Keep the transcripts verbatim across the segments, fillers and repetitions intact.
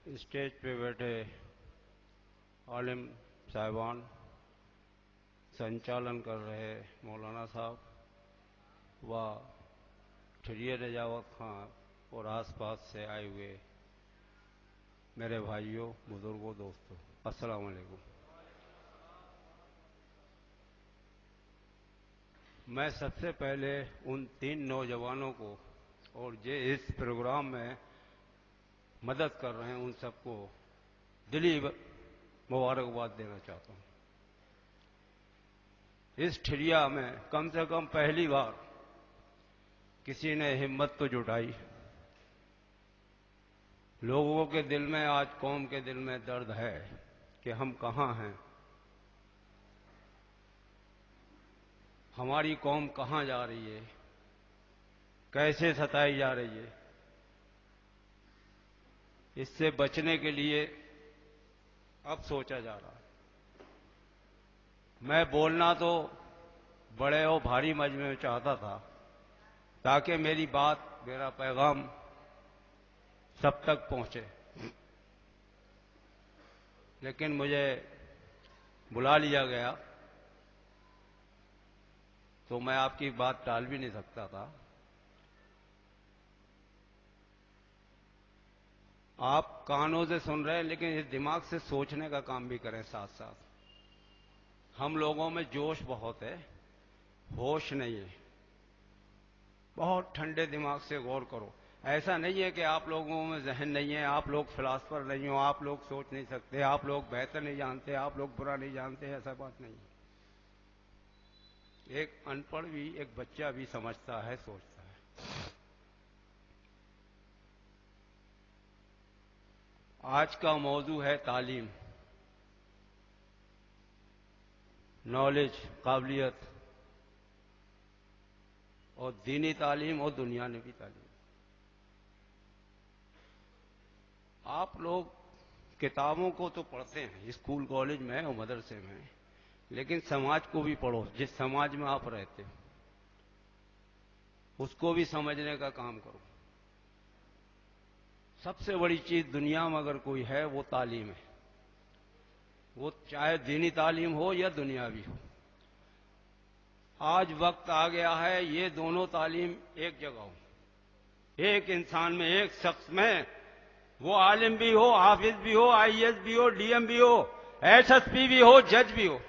Stage पे बैठे आलिम साहिबान, संचालन कर रहे मौलाना साहब व ठिरिया नजावत खां और आसपास से आए हुए मेरे भाइयों, बुजुर्गों, दोस्तों, अस्सलाम वालेकुम। मैं सबसे पहले उन तीन नौजवानों को और जो इस प्रोग्राम में मदद कर रहे हैं उन सबको दिली मुबारकबाद देना चाहता हूं। इस ठिरिया में कम से कम पहली बार किसी ने हिम्मत तो जुटाई। लोगों के दिल में, आज कौम के दिल में दर्द है कि हम कहां हैं, हमारी कौम कहां जा रही है, कैसे सताई जा रही है। इससे बचने के लिए अब सोचा जा रहा है। मैं बोलना तो बड़े और भारी मजमे में चाहता था ताकि मेरी बात, मेरा पैगाम सब तक पहुंचे, लेकिन मुझे बुला लिया गया तो मैं आपकी बात टाल भी नहीं सकता था। आप कानों से सुन रहे हैं, लेकिन इस दिमाग से सोचने का काम भी करें साथ साथ। हम लोगों में जोश बहुत है, होश नहीं है। बहुत ठंडे दिमाग से गौर करो। ऐसा नहीं है कि आप लोगों में जहन नहीं है, आप लोग फिलासफर नहीं हो, आप लोग सोच नहीं सकते, आप लोग बेहतर नहीं जानते, आप लोग बुरा नहीं जानते, ऐसा बात नहीं है। एक अनपढ़ भी, एक बच्चा भी समझता है, सोचता है। आज का मौजू है तालीम, नॉलेज, काबिलियत और दीनी तालीम और दुनियावी तालीम। आप लोग किताबों को तो पढ़ते हैं स्कूल कॉलेज में और मदरसे में, लेकिन समाज को भी पढ़ो। जिस समाज में आप रहते हो उसको भी समझने का काम करो। सबसे बड़ी चीज दुनिया में अगर कोई है वो तालीम है, वो चाहे दीनी तालीम हो या दुनियावी हो। आज वक्त आ गया है ये दोनों तालीम एक जगह हो, एक इंसान में, एक शख्स में। वो आलिम भी हो, हाफिज भी हो, आईएएस भी हो, डीएम भी हो, एसएसपी भी हो, जज भी हो।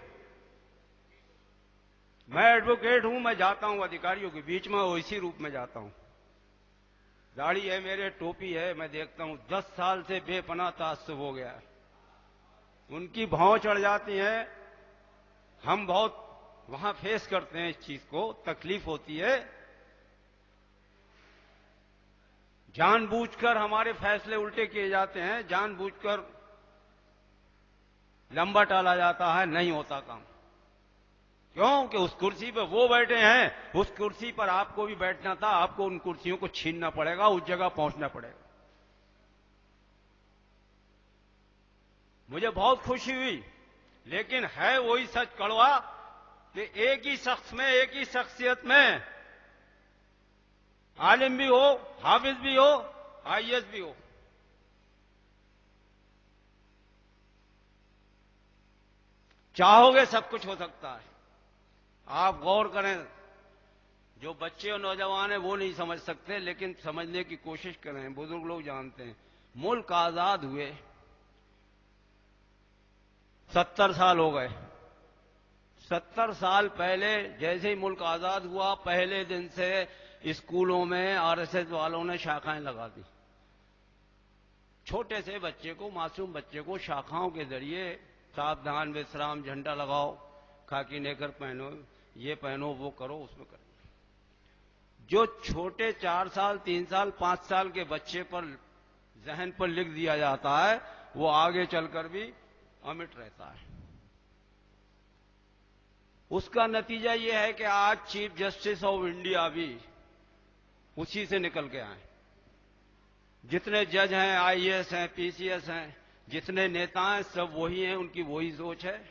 मैं एडवोकेट हूं, मैं जाता हूं अधिकारियों के बीच में, वो इसी रूप में जाता हूं। दाढ़ी है मेरे, टोपी है, मैं देखता हूं दस साल से बेपनाह ताज्जुब हो गया है। उनकी भौं चढ़ जाती है। हम बहुत वहां फेस करते हैं इस चीज को, तकलीफ होती है। जानबूझकर हमारे फैसले उल्टे किए जाते हैं, जानबूझकर लंबा टाला जाता है, नहीं होता काम। क्यों कि उस कुर्सी पे वो बैठे हैं, उस कुर्सी पर आपको भी बैठना था, आपको उन कुर्सियों को छीनना पड़ेगा, उस जगह पहुंचना पड़ेगा। मुझे बहुत खुशी हुई, लेकिन है वही सच कड़वा कि एक ही शख्स में, एक ही शख्सियत में आलिम भी हो, हाफिज भी हो, आईएएस भी हो। चाहोगे सब कुछ हो सकता है। आप गौर करें, जो बच्चे और नौजवान हैं वो नहीं समझ सकते, लेकिन समझने की कोशिश करें। बुजुर्ग लोग जानते हैं। मुल्क आजाद हुए सत्तर साल हो गए। सत्तर साल पहले जैसे ही मुल्क आजाद हुआ, पहले दिन से स्कूलों में आरएसएस वालों ने शाखाएं लगा दी। छोटे से बच्चे को, मासूम बच्चे को शाखाओं के जरिए सावधान विश्राम, झंडा लगाओ, खाकी नेकर पहनो, ये पहनो, वो करो, उसमें करो। जो छोटे चार साल, तीन साल, पांच साल के बच्चे पर जहन पर लिख दिया जाता है, वो आगे चलकर भी अमिट रहता है। उसका नतीजा यह है कि आज चीफ जस्टिस ऑफ इंडिया भी उसी से निकल के आए। जितने जज हैं, आईएएस हैं, पीसीएस हैं, जितने नेता हैं, सब वही हैं, उनकी वही सोच है।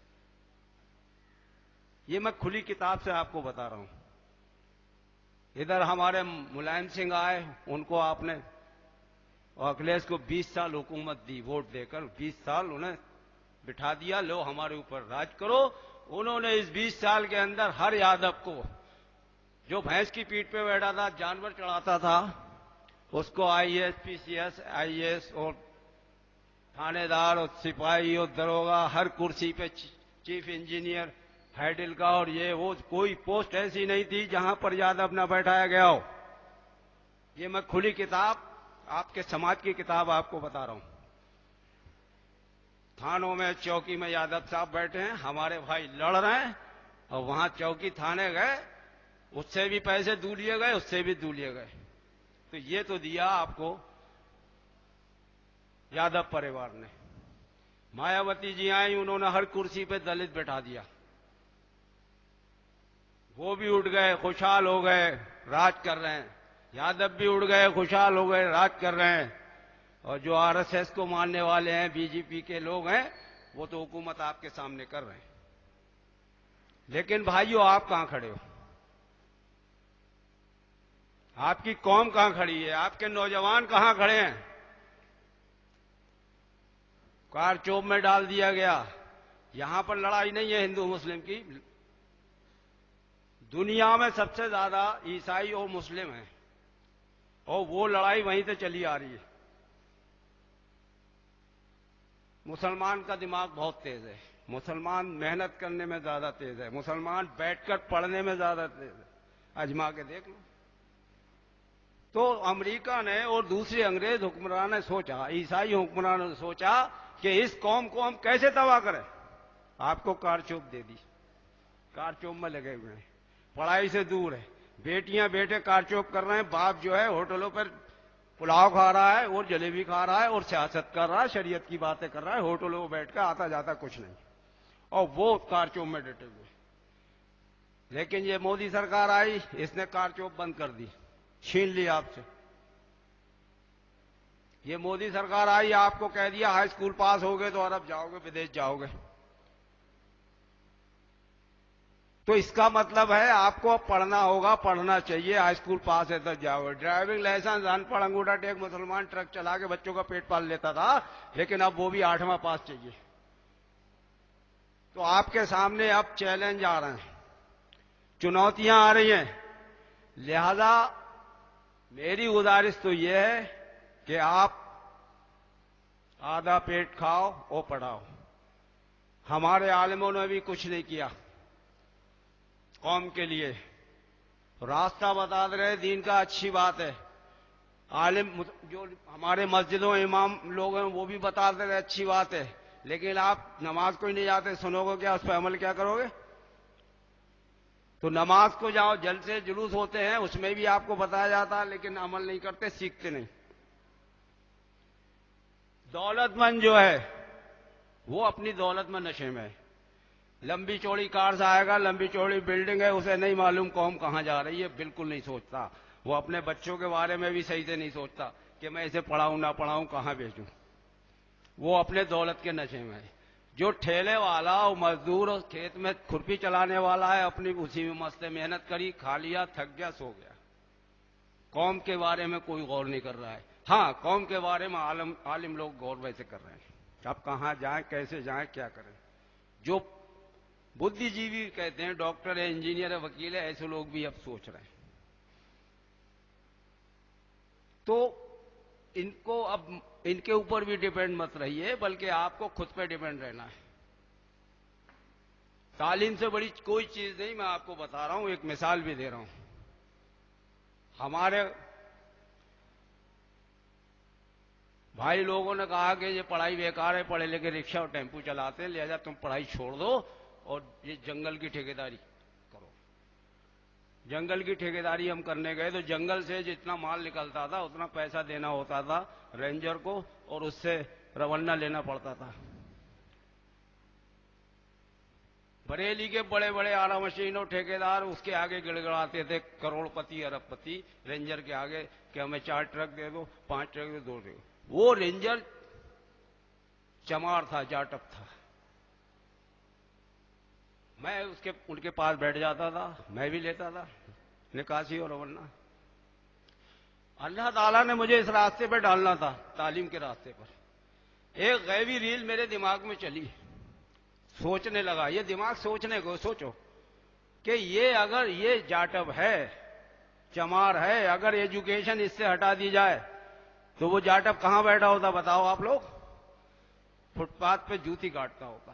ये मैं खुली किताब से आपको बता रहा हूं। इधर हमारे मुलायम सिंह आए, उनको आपने और अखिलेश को बीस साल हुकूमत दी, वोट देकर बीस साल उन्हें बिठा दिया, लो हमारे ऊपर राज करो। उन्होंने इस बीस साल के अंदर हर यादव को, जो भैंस की पीठ पे बैठा था, जानवर चढ़ाता था, उसको आईएएस, पीसीएस, आईएएस और थानेदार और सिपाही और दरोगा, हर कुर्सी पे चीफ इंजीनियर, हैडिल का और ये वो, कोई पोस्ट ऐसी नहीं थी जहां पर यादव न बैठाया गया हो। ये मैं खुली किताब, आपके समाज की किताब आपको बता रहा हूं। थानों में, चौकी में यादव साहब बैठे हैं, हमारे भाई लड़ रहे हैं, और वहां चौकी थाने गए, उससे भी पैसे दू लिए गए, उससे भी दू लिए गए। तो ये तो दिया आपको यादव परिवार ने। मायावती जी आई, उन्होंने हर कुर्सी पे दलित बैठा दिया, वो भी उठ गए, खुशहाल हो गए, राज कर रहे हैं। यादव भी उड़ गए, खुशहाल हो गए, राज कर रहे हैं। और जो आरएसएस को मानने वाले हैं, बीजेपी के लोग हैं, वो तो हुकूमत आपके सामने कर रहे हैं। लेकिन भाइयों, आप कहां खड़े हो? आपकी कौम कहां खड़ी है? आपके नौजवान कहां खड़े हैं? कार चौब में डाल दिया गया। यहां पर लड़ाई नहीं है हिंदू मुस्लिम की, दुनिया में सबसे ज्यादा ईसाई और मुस्लिम हैं, और वो लड़ाई वहीं से चली आ रही है। मुसलमान का दिमाग बहुत तेज है, मुसलमान मेहनत करने में ज्यादा तेज है, मुसलमान बैठकर पढ़ने में ज्यादा तेज है, आजमा के देख लो। तो अमेरिका ने और दूसरे अंग्रेज हुक्मरान ने सोचा, ईसाई हुक्मरानों ने सोचा कि इस कौम को हम कैसे तबाह करें। आपको कारचोप दे दी, कारचोप में लगे हुए हैं, पढ़ाई से दूर है, बेटियां बेटे कारचोप कर रहे हैं, बाप जो है होटलों पर पुलाव खा रहा है और जलेबी खा रहा है और सियासत कर रहा है, शरीयत की बातें कर रहा है, होटलों में बैठकर आता जाता कुछ नहीं, और वो कारचोप में डटे हुए। लेकिन ये मोदी सरकार आई, इसने कारचोप बंद कर दी, छीन ली आपसे। ये मोदी सरकार आई, आपको कह दिया हाई स्कूल पास हो गए तो अरब जाओगे, विदेश जाओगे। तो इसका मतलब है आपको अब पढ़ना होगा, पढ़ना चाहिए, हाई स्कूल पास है तो जाओगे। ड्राइविंग लाइसेंस अनपढ़ अंगूठा टेक मुसलमान ट्रक चला के बच्चों का पेट पाल लेता था, लेकिन अब वो भी आठवां पास चाहिए। तो आपके सामने अब चैलेंज आ रहे हैं, चुनौतियां आ रही हैं। लिहाजा मेरी गुजारिश तो यह है कि आप आधा पेट खाओ और पढ़ाओ। हमारे आलिमों ने भी कुछ नहीं किया कौम के लिए, रास्ता बता रहे दीन का, अच्छी बात है। आलिम जो हमारे मस्जिदों इमाम लोग हैं वो भी बता दे रहे, अच्छी बात है। लेकिन आप नमाज को ही नहीं जाते, सुनोगे क्या, उस पर अमल क्या करोगे? तो नमाज को जाओ, जलसे जुलूस होते हैं उसमें भी आपको बताया जाता है, लेकिन अमल नहीं करते, सीखते नहीं। दौलतमंद जो है वो अपनी दौलत में नशे में है, लंबी चौड़ी कार से आएगा, लंबी चौड़ी बिल्डिंग है, उसे नहीं मालूम कौम कहां जा रही है, बिल्कुल नहीं सोचता। वो अपने बच्चों के बारे में भी सही से नहीं सोचता कि मैं इसे पढ़ाऊं ना पढ़ाऊं, कहां भेजूं। वो अपने दौलत के नशे में है। जो ठेले वाला और मजदूर और खेत में खुरपी चलाने वाला है, अपनी उसी में मस्त है, मेहनत करी, खा लिया, थक गया, सो गया। कौम के बारे में कोई गौर नहीं कर रहा है। हाँ, कौम के बारे में आलम आलिम लोग गौर वैसे कर रहे हैं, अब कहां जाएं, कैसे जाएं, क्या करें। जो बुद्धिजीवी कहते हैं, डॉक्टर है, इंजीनियर है, वकील है, ऐसे लोग भी अब सोच रहे हैं। तो इनको अब इनके ऊपर भी डिपेंड मत रहिए, बल्कि आपको खुद पे डिपेंड रहना है। तालीम से बड़ी कोई चीज नहीं, मैं आपको बता रहा हूं, एक मिसाल भी दे रहा हूं। हमारे भाई लोगों ने कहा कि ये पढ़ाई बेकार है, पढ़े लिखे रिक्शा और टेम्पू चलाते हैं, लिहाजा तुम पढ़ाई छोड़ दो और ये जंगल की ठेकेदारी करो। जंगल की ठेकेदारी हम करने गए तो जंगल से जितना माल निकलता था उतना पैसा देना होता था रेंजर को, और उससे रवाना लेना पड़ता था। बरेली के बड़े बड़े आरा मशीन और ठेकेदार उसके आगे गिड़गिड़ाते थे, करोड़पति अरबपति रेंजर के आगे, कि हमें चार ट्रक दे दो, पांच ट्रक दे दो। वो रेंजर चमार था, जाटप था। मैं उसके उनके पास बैठ जाता था, मैं भी लेता था निकासी और रवाना। अल्लाह ताला ने मुझे इस रास्ते पर डालना था, तालीम के रास्ते पर। एक गैबी रील मेरे दिमाग में चली, सोचने लगा। ये दिमाग सोचने को, सोचो कि ये अगर ये जाटव है, चमार है, अगर एजुकेशन इससे हटा दी जाए तो वो जाटव कहां बैठा होता बताओ आप लोग? फुटपाथ पे जूती काटता होता।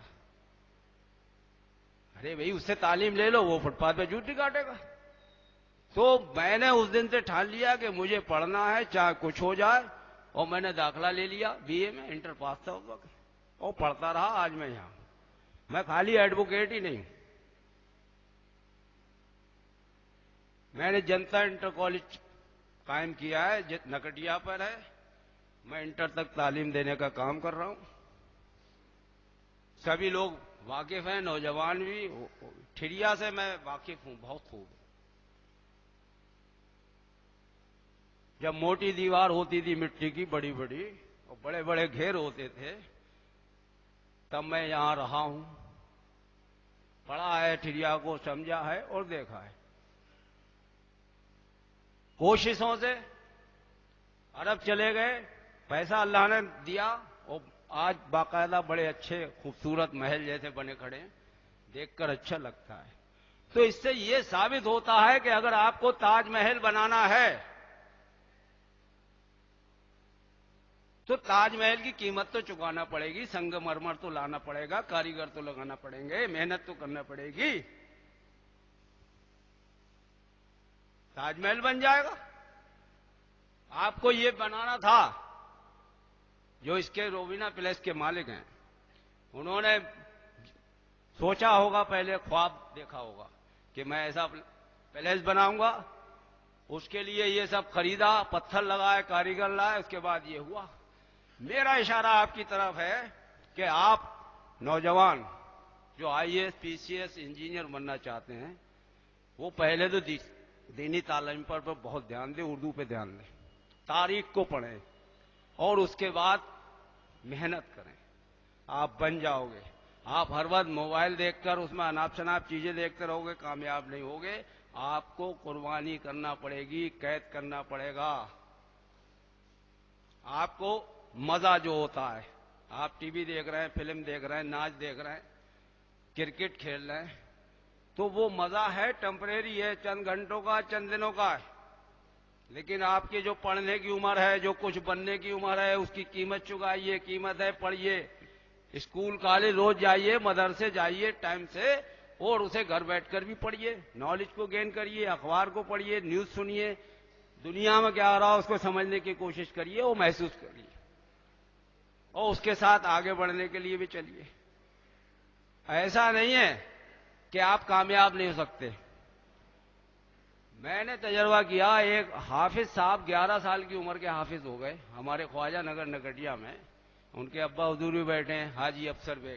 अरे भाई, उससे तालीम ले लो, वो फुटपाथ पे जूती काटेगा। तो मैंने उस दिन से ठान लिया कि मुझे पढ़ना है चाहे कुछ हो जाए, और मैंने दाखिला ले लिया बीए में। इंटर पास था उस वक्त, और पढ़ता रहा। आज मैं यहां, मैं खाली एडवोकेट ही नहीं, मैंने जनता इंटर कॉलेज कायम किया है, नकटिया पर है। मैं इंटर तक तालीम देने का काम कर रहा हूं। सभी लोग वाकिफ हैं, नौजवान भी। ठिरिया से मैं वाकिफ हूं, बहुत खूब। जब मोटी दीवार होती थी मिट्टी की, बड़ी बड़ी, और बड़े बड़े घेर होते थे, तब मैं यहां रहा हूं। पढ़ा है ठिरिया को, समझा है और देखा है। कोशिशों से अरब चले गए, पैसा अल्लाह ने दिया, और आज बाकायदा बड़े अच्छे खूबसूरत महल जैसे बने खड़े हैं, देखकर अच्छा लगता है। तो इससे यह साबित होता है कि अगर आपको ताजमहल बनाना है तो ताजमहल की कीमत तो चुकाना पड़ेगी, संगमरमर तो लाना पड़ेगा, कारीगर तो लगाना पड़ेंगे, मेहनत तो करना पड़ेगी, ताजमहल बन जाएगा। आपको ये बनाना था। जो इसके रोविना पैलेस के मालिक हैं, उन्होंने सोचा होगा, पहले ख्वाब देखा होगा कि मैं ऐसा पैलेस बनाऊंगा। उसके लिए ये सब खरीदा, पत्थर लगाए, कारीगर लाए, उसके बाद ये हुआ। मेरा इशारा आपकी तरफ है कि आप नौजवान जो आईएएस, पीसीएस, इंजीनियर बनना चाहते हैं, वो पहले तो दी, दीनी तालीम पर, पर बहुत ध्यान दें, उर्दू पे ध्यान दें, तारीख को पढ़ें, और उसके बाद मेहनत करें। आप बन जाओगे। आप हर वक्त मोबाइल देखकर उसमें अनाप शनाप चीजें देखते रहोगे, कामयाब नहीं होगे। आपको कुर्बानी करना पड़ेगी, कैद करना पड़ेगा। आपको मजा जो होता है, आप टीवी देख रहे हैं, फिल्म देख रहे हैं, नाच देख रहे हैं, क्रिकेट खेल रहे हैं, तो वो मजा है, टेम्परेरी है, चंद घंटों का, चंद दिनों का है। लेकिन आपकी जो पढ़ने की उम्र है, जो कुछ बनने की उम्र है, उसकी कीमत चुकाइए। कीमत है, पढ़िए, स्कूल कॉलेज रोज जाइए, मदरसे जाइए टाइम से, और उसे घर बैठकर भी पढ़िए, नॉलेज को गेन करिए, अखबार को पढ़िए, न्यूज सुनिए, दुनिया में क्या हो रहा है उसको समझने की कोशिश करिए, वो महसूस करिए, और उसके साथ आगे बढ़ने के लिए भी चलिए। ऐसा नहीं है कि आप कामयाब नहीं हो सकते। मैंने तजर्बा किया, एक हाफिज साहब ग्यारह साल की उम्र के हाफिज हो गए हमारे ख्वाजा नगर नकटिया में। उनके अब्बा हुजूर भी बैठे हैं, हाजी अफसर बेग।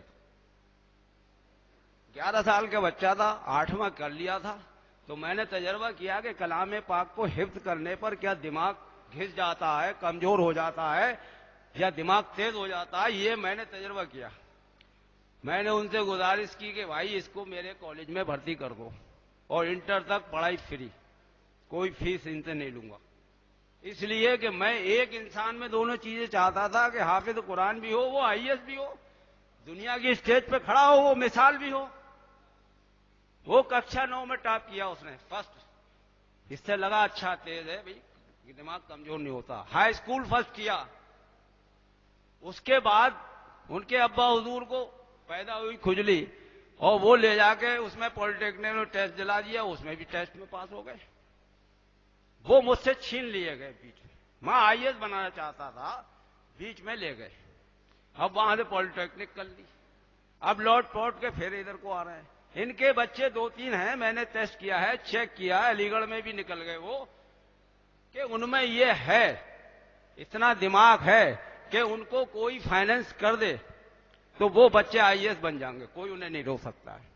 ग्यारह साल का बच्चा था, आठवां कर लिया था। तो मैंने तजर्बा किया कि कलाम पाक को हिफ्ज करने पर क्या दिमाग घिस जाता है, कमजोर हो जाता है, या दिमाग तेज हो जाता है, ये मैंने तजर्बा किया। मैंने उनसे गुजारिश की कि भाई इसको मेरे कॉलेज में भर्ती कर दो, और इंटर तक पढ़ाई फ्री, कोई फीस इनसे नहीं लूंगा। इसलिए कि मैं एक इंसान में दोनों चीजें चाहता था, कि हाफिज कुरान भी हो, वो आईएएस भी हो, दुनिया की स्टेज पे खड़ा हो, वो मिसाल भी हो। वो कक्षा नौ में टॉप किया उसने, फर्स्ट। इससे लगा अच्छा तेज है भाई, दिमाग कमजोर नहीं होता। हाई स्कूल फर्स्ट किया। उसके बाद उनके अब्बा हुजूर को पैदा हुई खुजली, और वो ले जाके उसमें पॉलिटेक्निक में टेस्ट दिला दिया, उसमें भी टेस्ट में पास हो गए। वो मुझसे छीन लिए गए बीच में। मैं आईएएस बनाना चाहता था, बीच में ले गए। अब वहां से पॉलिटेक्निक कर ली, अब लौट पौट के फिर इधर को आ रहे हैं। इनके बच्चे दो तीन हैं, मैंने टेस्ट किया है, चेक किया है, अलीगढ़ में भी निकल गए वो, कि उनमें ये है, इतना दिमाग है कि उनको कोई फाइनेंस कर दे तो वो बच्चे आईएएस बन जाएंगे, कोई उन्हें नहीं रोक सकता है।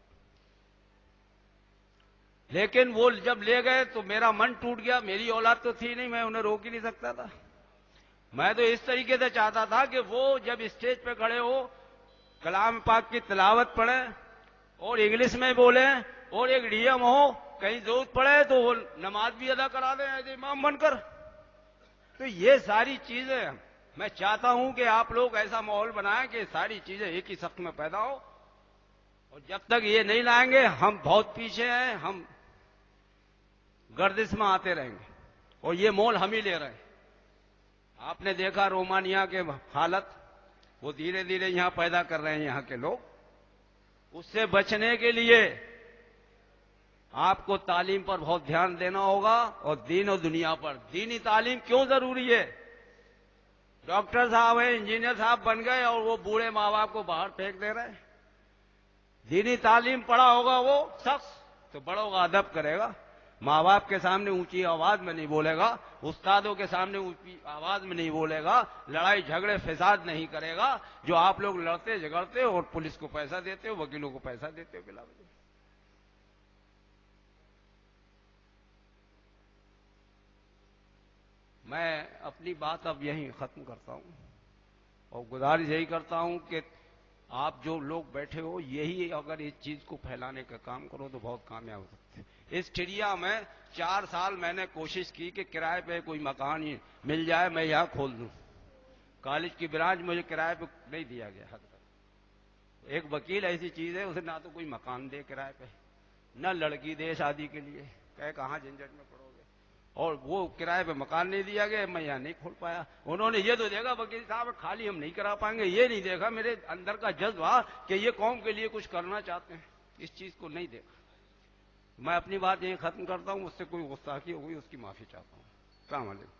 लेकिन वो जब ले गए तो मेरा मन टूट गया। मेरी औलाद तो थी नहीं, मैं उन्हें रोक ही नहीं सकता था। मैं तो इस तरीके से चाहता था कि वो जब स्टेज पे खड़े हो, कलाम पाक की तिलावत पढ़े, और इंग्लिश में बोले, और एक डीएम हो, कहीं जरूरत पड़े तो वो नमाज भी अदा करा दें ऐसे इमाम बनकर। तो ये सारी चीजें मैं चाहता हूं कि आप लोग ऐसा माहौल बनाएं कि सारी चीजें एक ही सख्त में पैदा हो, और जब तक ये नहीं लाएंगे हम बहुत पीछे हैं, हम गर्दिश में आते रहेंगे, और ये मोल हम ही ले रहे हैं। आपने देखा रोमानिया के हालत, वो धीरे धीरे यहां पैदा कर रहे हैं यहां के लोग। उससे बचने के लिए आपको तालीम पर बहुत ध्यान देना होगा, और दीन और दुनिया पर। दीनी तालीम क्यों जरूरी है? डॉक्टर साहब है, इंजीनियर साहब बन गए और वो बूढ़े माँ बाप को बाहर फेंक दे रहे हैं। दीनी तालीम पढ़ा होगा वो शख्स तो बड़ों का अदब करेगा, माँ बाप के सामने ऊंची आवाज में नहीं बोलेगा, उस्तादों के सामने ऊंची आवाज में नहीं बोलेगा, लड़ाई झगड़े फसाद नहीं करेगा, जो आप लोग लड़ते झगड़ते हो और पुलिस को पैसा देते हो, वकीलों को पैसा देते हो बिला वजह। मैं अपनी बात अब यहीं खत्म करता हूं, और गुजारिश यही करता हूं कि आप जो लोग बैठे हो, यही अगर इस चीज को फैलाने का काम करो तो बहुत कामयाब हो सकते हैं। इस चिड़िया में चार साल मैंने कोशिश की कि किराए पे कोई मकान ही मिल जाए, मैं यहां खोल दूं। कॉलेज की ब्रांच मुझे किराए पे नहीं दिया गया हद तक। एक वकील ऐसी चीज है, उसे ना तो कोई मकान दे किराए पे, न लड़की दे शादी के लिए, कहे कहां झंझट में पड़ोगे, और वो किराए पे मकान नहीं दिया गया, मैं यहां नहीं खोल पाया। उन्होंने ये तो देखा वकील साहब खाली हम नहीं करा पाएंगे, ये नहीं देखा मेरे अंदर का जज्बा कि ये कौम के लिए कुछ करना चाहते हैं, इस चीज को नहीं देखा। मैं अपनी बात यहीं खत्म करता हूं, मुझसे कोई गुस्ताखी हो गई उसकी माफी चाहता हूं। अस्सलाम वालेकुम।